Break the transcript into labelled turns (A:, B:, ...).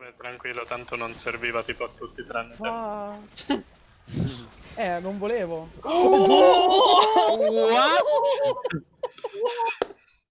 A: Tranquillo, tanto non serviva tipo a tutti tranne te.
B: Non volevo.
C: What?